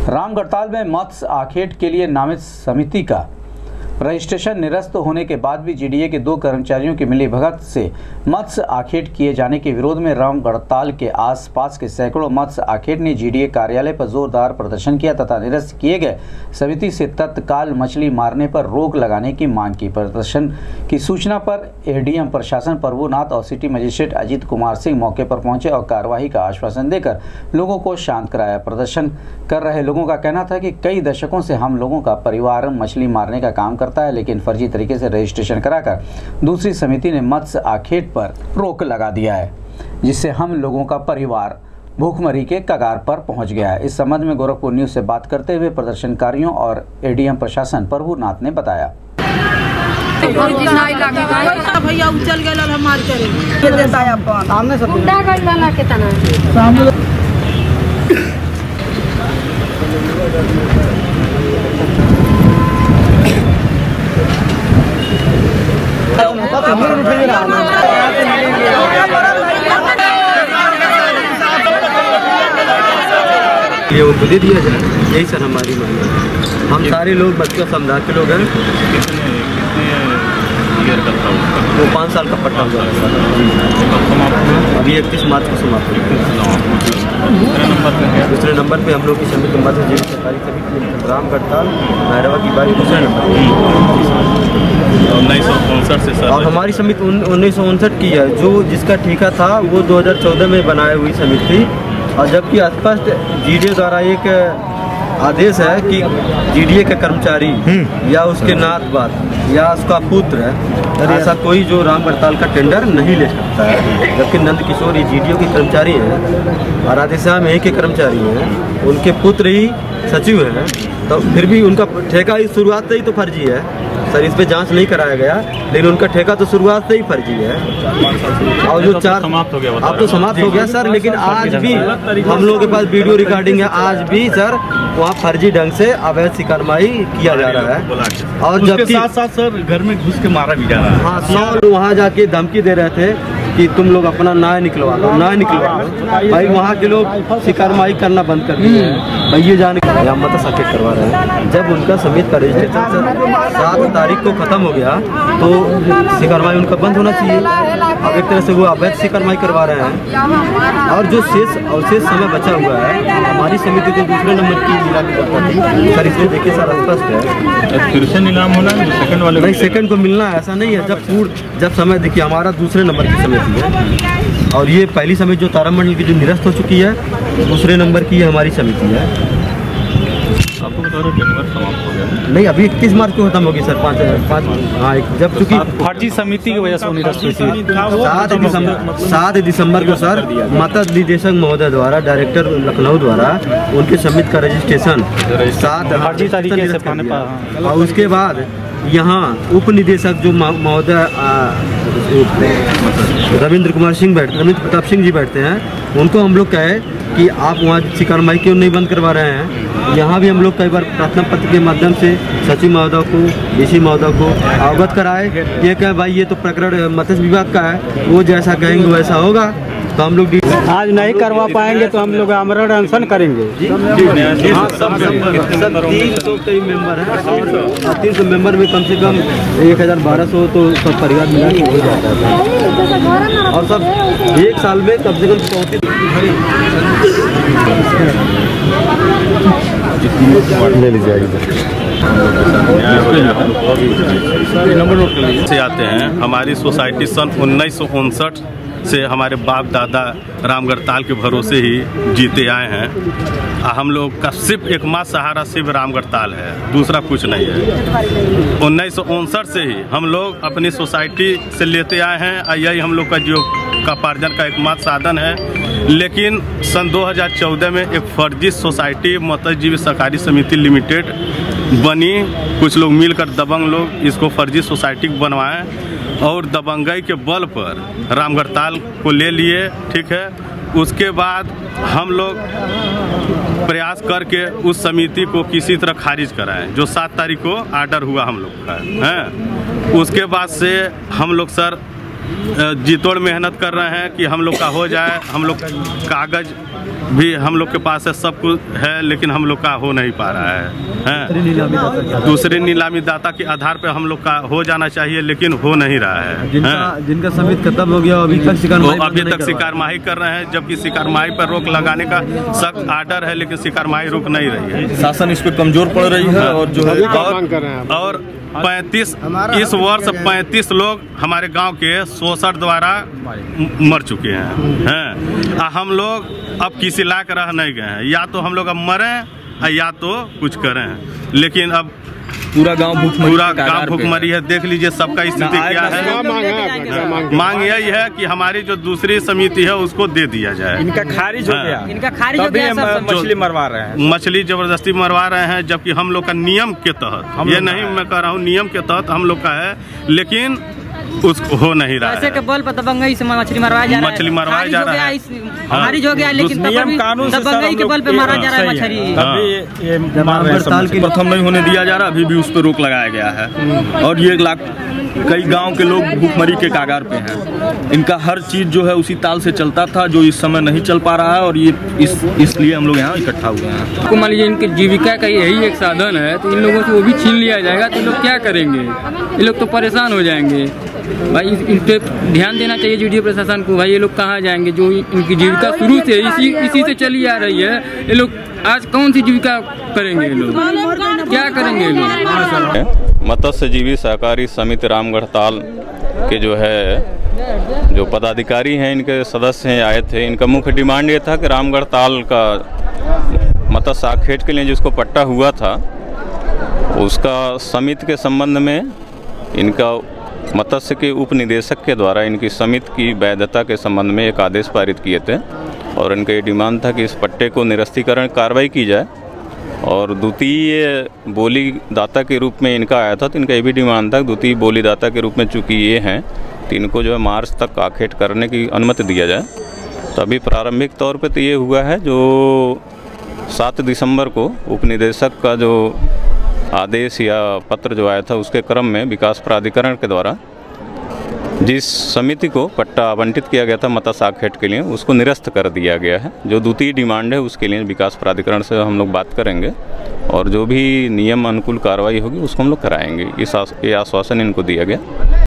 रामगढ़ताल में मत्स्य आखेट के लिए नामित समिति का रजिस्ट्रेशन निरस्त होने के बाद भी जीडीए के 2 कर्मचारियों की मिलीभगत से मत्स्य आखेट किए जाने के विरोध में रामगढ़ताल के आसपास के सैकड़ों मत्स्य आखेट ने जीडीए कार्यालय पर जोरदार प्रदर्शन किया तथा निरस्त किए गए समिति से तत्काल मछली मारने पर रोक लगाने की मांग की। प्रदर्शन की सूचना पर एडीएम प्रशासन प्रभुनाथ और सिटी मजिस्ट्रेट अजीत कुमार सिंह मौके पर पहुंचे और कार्रवाई का आश्वासन देकर लोगों को शांत कराया। प्रदर्शन कर रहे लोगों का कहना था कि कई दशकों से हम लोगों का परिवार मछली मारने का काम करता है, लेकिन फर्जी तरीके से रजिस्ट्रेशन कराकर दूसरी समिति ने मत्स्य आखेट पर रोक लगा दिया है, जिससे हम लोगों का परिवार भूखमरी के कगार पर पहुंच गया है। इस संबंध में गोरखपुर न्यूज से बात करते हुए प्रदर्शनकारियों और एडीएम प्रशासन प्रभुनाथ ने बताया। भैया उछल गए हमार ये वो दे दिया जाए, यही सर हमारी मांग है। हम सारे लोग बच्चों समुदाय के लोग हैं। वो 5 साल का पट्टा हुआ है, अभी 31 मार्च को समाप्त हुआ। दूसरे नंबर पे हम लोग की समिति मत्स्य सरकारी समिति रामगढ़ताल भैरवा की बारी दूसरे नंबर 1959 से सर। और हमारी समिति 1959 की है, जो जिसका ठेका था वो 2014 में बनाई हुई समिति थी। और जबकि स्पष्ट जीडीए द्वारा एक आदेश है कि जीडीए के कर्मचारी या उसके नात बात या उसका पुत्र ऐसा कोई जो रामगढ़ताल का टेंडर नहीं ले सकता है। जबकि नंद किशोर ये जीडीए के कर्मचारी हैं और राधेश्याम यहीं के कर्मचारी हैं, उनके पुत्र ही सचिव हैं, तो फिर भी उनका ठेका इस शुरुआत से ही तो फर्जी है सर। इस पे जांच नहीं कराया गया, लेकिन उनका ठेका तो शुरुआत से ही फर्जी है। और जो 4 समाप्त हो गया, अब तो समाप्त हो गया सर, लेकिन आज भी हम लोगों के पास वीडियो रिकॉर्डिंग है। आज भी सर वहाँ फर्जी ढंग से अवैध शिकारमाई किया जा रहा है। और जबकि साथ साथ सर घर में घुस के मारा भी जा रहा है। हाँ, 100 वहाँ जाके धमकी दे रहे थे कि तुम लोग अपना न्याय निकलवा लो, न्याय निकलवा लो। भाई वहाँ के लोग शिकारमाई करना बंद कर दिए हैं। भाई ये जाने हम मत्स्य आखेट करवा रहे हैं। जब उनका समिति का रजिस्ट्रेशन 7 तारीख को खत्म हो गया तो शिकारमाई उनका बंद होना चाहिए। अब एक तरह से वो अवैध शिकारमाई करवा रहे हैं। और जो शेष समय बचा हुआ है, हमारी समिति को दूसरे नंबर की नीलामी करता थी सर। इसमें देखिए सर स्पष्ट है, फिर से नीलाम होना है, सेकंड वाले नहीं सेकंड को मिलना है ऐसा नहीं है। जब समय देखिए हमारा दूसरे नंबर की समिति है और ये पहली समिति जो तारामंडल की जो निरस्त हो चुकी है, दूसरे नंबर की हमारी समिति है। आपको बता रहे टेंडर समाप्त हो गया नहीं, अभी 31 मार्च को खत्म होगी सर। 5 हाँ, जब चूँकि फर्जी समिति की वजह से निरस्त हुई थी। 7 दिसंबर को सर मत्स्य निदेशक महोदय द्वारा, डायरेक्टर लखनऊ द्वारा उनके समिति का रजिस्ट्रेशन 7 फर्जी तरीके से और उसके बाद यहाँ उप निदेशक जो महोदय रविंद्र प्रताप सिंह जी बैठते हैं, उनको हम लोग कहे कि आप वहाँ शिकारमाई क्यों नहीं बंद करवा रहे हैं। यहाँ भी हम लोग कई बार प्रार्थना पत्र के माध्यम से सचिव महोदय को, डीसी महोदय को अवगत कराए। ये कहे भाई ये तो प्रकरण मत्स्य विभाग का है, वो जैसा कहेंगे वैसा होगा। तो हम लोग आज नहीं करवा पाएंगे तो हम लोग आमरण अनशन करेंगे। 300 मेंबर हैं और 300 मेंबर में कम से कम 1200 तो सब परिवार मिला के हो जाता है। और सब एक साल में कम से कम 34 ले लीजिए नंबर नोट कर लीजिए। से आते हैं हमारी सोसाइटी सन 1959 से हमारे बाप दादा रामगढ़ताल के भरोसे ही जीते आए हैं। हम लोग का सिर्फ एकमात्र सहारा सिर्फ रामगढ़ताल है, दूसरा कुछ नहीं है। 1959 से ही हम लोग अपनी सोसाइटी से लेते आए हैं, यही हम लोग का जीविकोपार्जन का एकमात्र साधन है। लेकिन सन 2014 में एक फर्जी सोसाइटी मत्स्यजीवी सहकारी समिति लिमिटेड बनी। कुछ लोग मिलकर दबंग लोग इसको फर्जी सोसाइटी बनवाएं और दबंगई के बल पर रामगढ़ताल को ले लिए, ठीक है। उसके बाद हम लोग प्रयास करके उस समिति को किसी तरह खारिज कराएं, जो 7 तारीख को आर्डर हुआ हम लोग का है। उसके बाद से हम लोग सर जीतोड़ मेहनत कर रहे हैं कि हम लोग का हो जाए। हम लोग कागज भी हम लोग के पास है, सब कुछ है, लेकिन हम लोग का हो नहीं पा रहा है। दूसरे नीलामी दाता के आधार पर हम लोग का हो जाना चाहिए, लेकिन हो नहीं रहा है। जिनका समिति खत्म हो गया अभी तक शिकारमाही कर रहे हैं, जबकि शिकारमाही पर रोक लगाने का सख्त आर्डर है, लेकिन शिकारमाही रुक नहीं रही है। शासन इस पर कमजोर पड़ रही है और जो है और 35 इस वर्ष 35 लोग हमारे गांव के शोषण द्वारा मर चुके हैं। हम लोग अब किसी लायक रह नहीं गए हैं, या तो हम लोग अब मरें या तो कुछ करें, लेकिन अब पूरा गांव भूखमरी है। देख लीजिए सबका स्थिति क्या है। मांग यही है कि हमारी जो दूसरी समिति है उसको दे दिया जाए। इनका खारिज हो गया, इनका खारिज हो गया। मछली मरवा रहे हैं, मछली जबरदस्ती मरवा रहे हैं, जबकि हम लोग का नियम के तहत, ये नहीं मैं कह रहा हूँ, नियम के तहत हम लोग का है, लेकिन उसको हो नहीं रहा है। के बल पर दबंगई से मछली मरवाया जा रहा है। मछली मरवाया जा रहा है, खारिज हो गया, लेकिन नियम कानून से दबंगई के बल पे मारा जा रहा है मछली। प्रथम नहीं होने दिया जा रहा, अभी भी उस पर रोक लगाया गया है। और ये कई गांव के लोग भूखमरी के कागार पे हैं। इनका हर चीज जो है उसी ताल से चलता था, जो इस समय नहीं चल पा रहा है, और ये इसलिए हम लोग यहाँ इकट्ठा हुए हैं। मान लीजिए इनकी जीविका का यही एक साधन है, तो इन लोगों से वो भी छीन लिया जाएगा तो लोग क्या करेंगे? ये लोग तो परेशान हो जाएंगे। भाई इन पे ध्यान देना चाहिए जीडीए प्रशासन को। भाई ये लोग कहाँ जाएंगे? जो इनकी जीविका शुरू से इसी से चली आ रही है, ये लोग आज कौन सी जीविका करेंगे? ये लोग क्या करेंगे? ये लोग मत्स्यजीवी सहकारी समिति रामगढ़ताल के जो पदाधिकारी हैं, इनके सदस्य हैं, आए थे। इनका मुख्य डिमांड ये था कि रामगढ़ताल का मत्स्य आखेट के लिए जिसको पट्टा हुआ था, उसका समिति के संबंध में इनका मत्स्य के उप निदेशक के द्वारा इनकी समिति की वैधता के संबंध में एक आदेश पारित किए थे। और इनका ये डिमांड था कि इस पट्टे को निरस्तीकरण कार्रवाई की जाए। और द्वितीय बोली दाता के रूप में इनका आया था, तो इनका ये भी डिमांड था द्वितीय बोली दाता के रूप में चूँकि ये हैं, तो इनको जो है मार्च तक आखेट करने की अनुमति दिया जाए। तो अभी प्रारंभिक तौर पे तो ये हुआ है, जो 7 दिसंबर को उपनिदेशक का जो आदेश या पत्र जो आया था, उसके क्रम में विकास प्राधिकरण के द्वारा जिस समिति को पट्टा आवंटित किया गया था मत्स्य आखेट के लिए, उसको निरस्त कर दिया गया है। जो द्वितीय डिमांड है उसके लिए विकास प्राधिकरण से हम लोग बात करेंगे, और जो भी नियम अनुकूल कार्रवाई होगी उसको हम लोग कराएंगे। ये आश्वासन इनको दिया गया।